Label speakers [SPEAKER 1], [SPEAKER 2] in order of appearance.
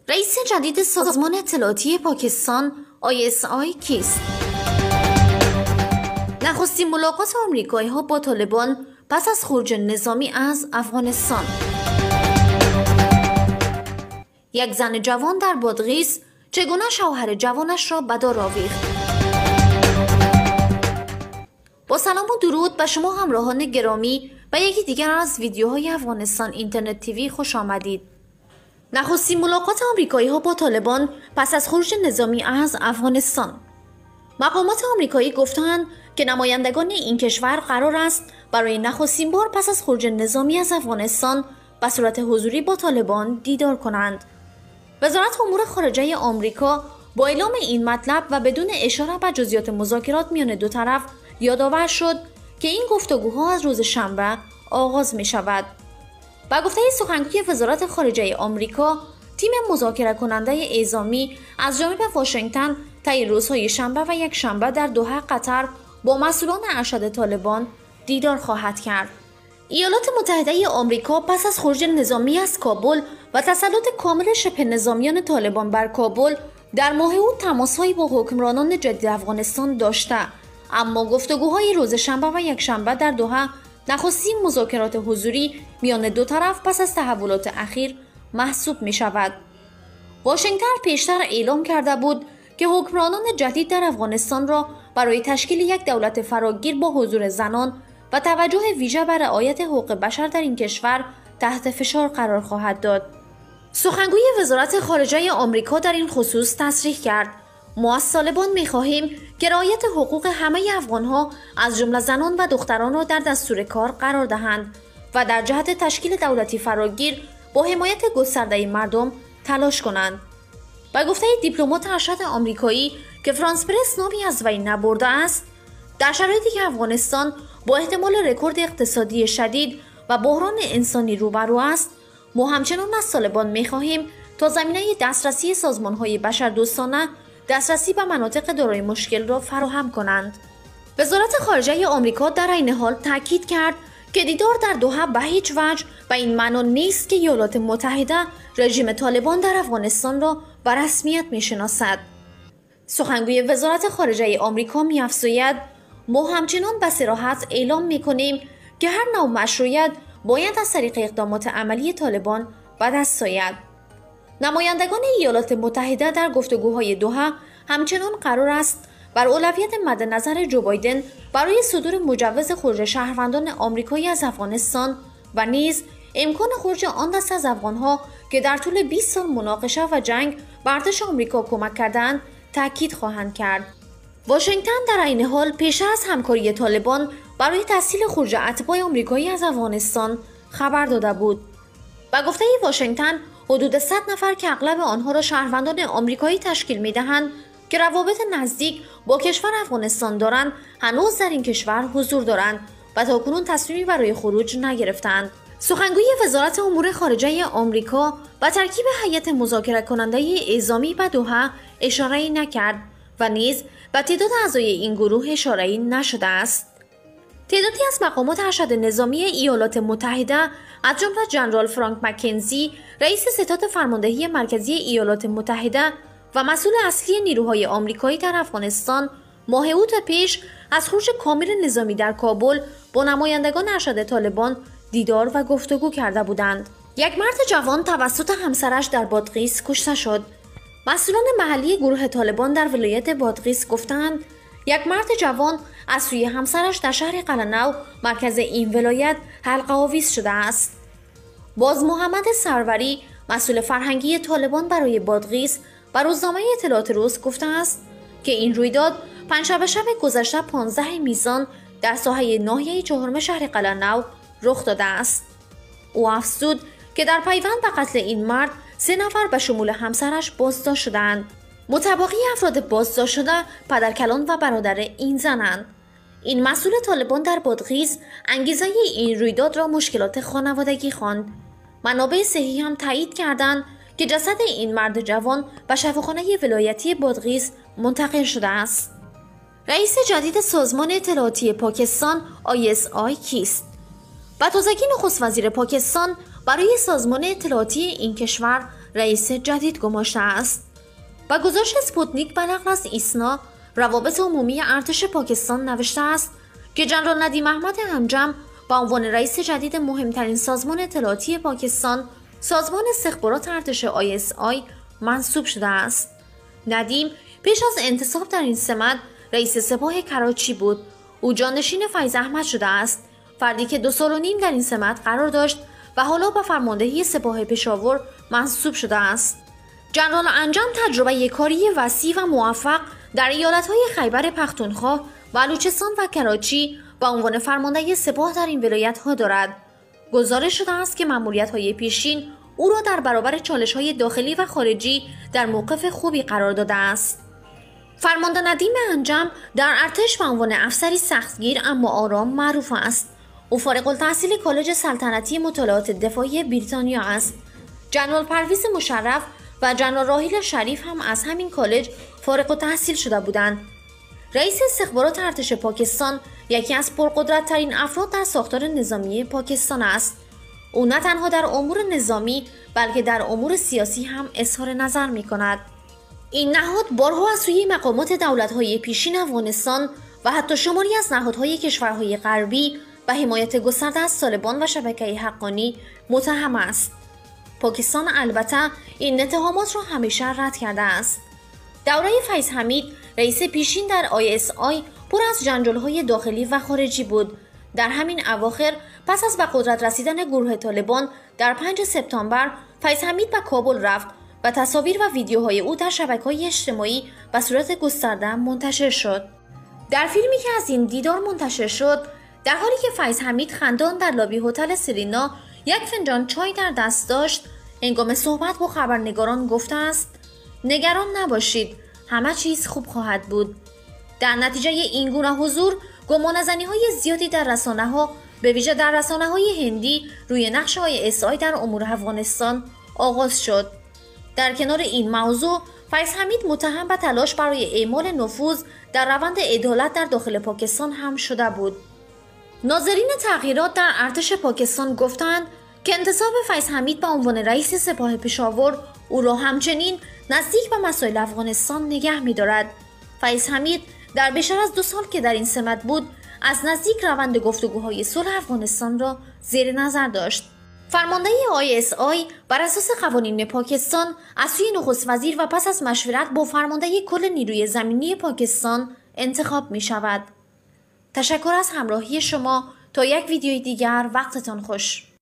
[SPEAKER 1] رئیس جدید سازمان اطلاعاتی پاکستان ISI کیست؟ نخستین ملاقات آمریکایی‌ها با طالبان پس از خروج نظامی از افغانستان. یک زن جوان در بادغیس چگونه شوهر جوانش را به دار آویخت؟ با سلام و درود به شما همراهان گرامی و یکی دیگر از ویدیوهای افغانستان اینترنت تیوی خوش آمدید. نخستین ملاقات آمریکایی‌ها با طالبان پس از خروج نظامی از افغانستان. مقامات آمریکایی گفتند که نمایندگان این کشور قرار است برای نخستین بار پس از خروج نظامی از افغانستان به صورت حضوری با طالبان دیدار کنند. وزارت امور خارجه آمریکا با اعلام این مطلب و بدون اشاره به جزئیات مذاکرات میان دو طرف یادآور شد که این گفتگوها از روز شنبه آغاز می شود. با گفته سخنگوی وزارت خارجه آمریکا، تیم مذاکره کننده اعزامی از جانب واشنگتن طی روزهای شنبه و یک شنبه در دوحه قطر با مسئولان ارشد طالبان دیدار خواهد کرد. ایالات متحده آمریکا پس از خروج نظامی از کابل و تسلط کامل شبه نظامیان طالبان بر کابل در ماه اوت تماس‌هایی با حکمرانان جدید افغانستان داشته، اما گفتگوهای روز شنبه و یک شنبه در دوحه نخستین مذاکرات حضوری میان دو طرف پس از تحولات اخیر محسوب می شود. واشنگتن پیشتر اعلام کرده بود که حکمرانان جدید در افغانستان را برای تشکیل یک دولت فراگیر با حضور زنان و توجه ویژه بر رعایت حقوق بشر در این کشور تحت فشار قرار خواهد داد. سخنگوی وزارت خارجه آمریکا در این خصوص تصریح کرد: ما از طالبان می‌خواهیم که رعایت حقوق همه افغان‌ها از جمله زنان و دختران را در دستور کار قرار دهند و در جهت تشکیل دولتی فراگیر با حمایت گسترده مردم تلاش کنند. با گفته دیپلمات ارشد آمریکایی که فرانس پرس نامی از وی نبرده است، در شرایطی که افغانستان با احتمال رکورد اقتصادی شدید و بحران انسانی روبرو است، ما همچنان از طالبان می‌خواهیم تا زمینه دسترسی سازمان‌های بشردوستانه دسترسی به مناطق دارای مشکل را فراهم کنند. وزارت خارجه آمریکا در این حال تاکید کرد که دیدار در دوحه به هیچ وجه به این معنا نیست که ایالات متحده رژیم طالبان در افغانستان را به رسمیت می‌شناسد. سخنگوی وزارت خارجه آمریکا می‌افزاید: ما همچنان به صراحت اعلام می‌کنیم که هر نوع مشروعیت باید از طریق اقدامات عملی طالبان به دست آید. نمایندگان ایالات متحده در گفتگوهای دوحه همچنان قرار است بر اولویت مد نظر جو بایدن برای صدور مجوز خروج شهروندان آمریکایی از افغانستان و نیز امکان خروج آن دست از افغانها که در طول 20 سال مناقشه و جنگ به ارتش آمریکا کمک کردند تاکید خواهند کرد. واشنگتن در این حال پیشتر از همکاری طالبان برای تسهیل خروج اتباع آمریکایی از افغانستان خبر داده بود. با گفته واشنگتن، حدود 100 نفر که اغلب آنها را شهروندان آمریکایی تشکیل می‌دهند که روابط نزدیک با کشور افغانستان دارند، هنوز در این کشور حضور دارند و تاکنون تصمیمی برای خروج نگرفتند. سخنگوی وزارت امور خارجه آمریکا با ترکیب هیئت مذاکره کننده اعزامی به دوحه اشاره‌ای نکرد و نیز به تعداد اعضای این گروه اشاره‌ای نشده است. تعدادی از مقامات ارشد نظامی ایالات متحده از جمله ژنرال فرانک مکنزی، رئیس ستاد فرماندهی مرکزی ایالات متحده و مسئول اصلی نیروهای آمریکایی در افغانستان، ماه اوت پیش از خروج کامل نظامی در کابل با نمایندگان ارشد طالبان دیدار و گفتگو کرده بودند. یک مرد جوان توسط همسرش در بادغیس کشته شد. مسئولان محلی گروه طالبان در ولایت بادغیس گفتند یک مرد جوان از سوی همسرش در شهر قلعه‌نو مرکز این ولایت حلقه آویز شده است. باز محمد سروری، مسئول فرهنگی طالبان برای بادغیس، بر روزنامه اطلاعات روز گفته است که این رویداد پنجشنبه شب گذشته 15 میزان در ساحه ناحیه چهارم شهر قلعه‌نو رخ داده است. او افزود که در پیوند به قتل این مرد 3 نفر به شمول همسرش بازداشت شدند. متباقی افراد بازداشت شده پدرکلان و برادر این زنند. این مسئول طالبان در بادغیس انگیزه این رویداد را مشکلات خانوادگی خواند. منابع صحی هم تایید کردند که جسد این مرد جوان به شفاخانه ولایتی بادغیس منتقل شده است. رئیس جدید سازمان اطلاعاتی پاکستان ISI کیست؟ به تازگی نخست وزیر پاکستان برای سازمان اطلاعاتی این کشور رئیس جدید گماشته است. با گزارش اسپوتنیک به نقل از ایسنا، روابط عمومی ارتش پاکستان نوشته است که جنرال ندیم احمد انجم با عنوان رئیس جدید مهمترین سازمان اطلاعاتی پاکستان، سازمان استخبارات ارتش ISI منصوب شده است. ندیم پیش از انتصاب در این سمت رئیس سپاه کراچی بود. او جانشین فیض احمد شده است، فردی که 2.5 سال در این سمت قرار داشت و حالا به فرماندهی سپاه پشاور منصوب شده است. جنرال انجم تجربه کاری وسیع و موفق در ایالت‌های خیبر پختونخوا، بلوچستان و کراچی با عنوان فرمانده سپاه در این ولایت‌ها دارد. گزارش شده است که مأموریت‌های پیشین او را در برابر چالش‌های داخلی و خارجی در موقف خوبی قرار داده است. فرمانده ندیم انجم در ارتش به عنوان افسری سختگیر اما آرام معروف است. او فارغ التحصیل کالج سلطنتی مطالعات دفاعی بریتانیا است. جنرال پرویز مشرف و جنرال راحیل شریف هم از همین کالج فارغ التحصیل شده بودند. رئیس استخبارات ارتش پاکستان یکی از پرقدرت‌ترین افراد در ساختار نظامی پاکستان است. او نه تنها در امور نظامی بلکه در امور سیاسی هم اظهار نظر می‌کند. این نهاد بارها از سوی مقامات دولت‌های پیشین افغانستان و حتی شماری از نهادهای کشورهای غربی و حمایت گسترده از طالبان و شبکه حقانی متهم است. پاکستان البته این اتهامات را همیشه رد کرده است. دوره فیض حمید رئیس پیشین در ISI پر از جنجال‌های داخلی و خارجی بود. در همین اواخر پس از به قدرت رسیدن گروه طالبان در 5 سپتامبر فیض حمید به کابل رفت و تصاویر و ویدیوهای او در شبکه‌های اجتماعی به صورت گسترده منتشر شد. در فیلمی که از این دیدار منتشر شد، در حالی که فیض حمید خندان در لابی هتل سرینا یک فنجان چای در دست داشت، هنگام صحبت با خبرنگاران گفته است: نگران نباشید، همه چیز خوب خواهد بود. در نتیجه این گونه حضور، گمانه‌زنی‌های زیادی در رسانه‌ها، به ویژه در رسانه‌های هندی، روی نقش ISI در امور افغانستان آغاز شد. در کنار این موضوع، فیض حمید متهم به تلاش برای اعمال نفوذ در روند عدالت در داخل پاکستان هم شده بود. ناظرین تغییرات در ارتش پاکستان گفتند که انتصاب فیض حمید به عنوان رئیس سپاه پشاور او را همچنین نزدیک به مسائل افغانستان نگه می‌دارد. فیض حمید در بیشتر از 2 سال که در این سمت بود، از نزدیک روند گفتگوهای صلح افغانستان را زیر نظر داشت. فرمانده ISI بر اساس قوانین پاکستان از سوی نخست وزیر و پس از مشورت با فرمانده کل نیروی زمینی پاکستان انتخاب می شود. تشکر از همراهی شما. تا یک ویدیوی دیگر، وقتتان خوش.